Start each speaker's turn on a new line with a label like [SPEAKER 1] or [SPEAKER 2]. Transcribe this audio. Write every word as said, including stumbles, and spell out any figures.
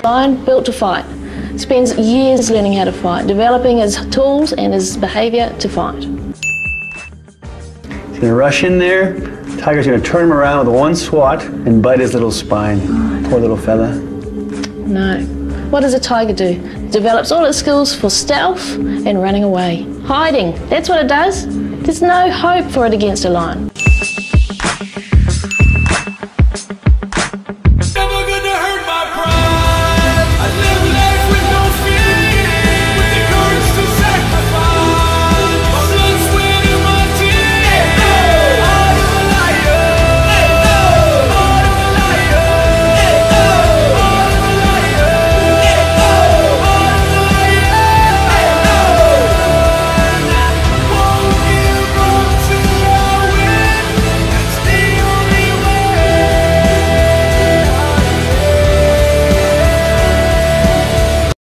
[SPEAKER 1] Lion built to fight. Spends years learning how to fight, developing his tools and his behaviour to fight.
[SPEAKER 2] He's going to rush in there. Tiger's going to turn him around with one swat and bite his little spine. Poor little fella.
[SPEAKER 1] No. What does a tiger do? It develops all its skills for stealth and running away. Hiding. That's what it does. There's no hope for it against a lion.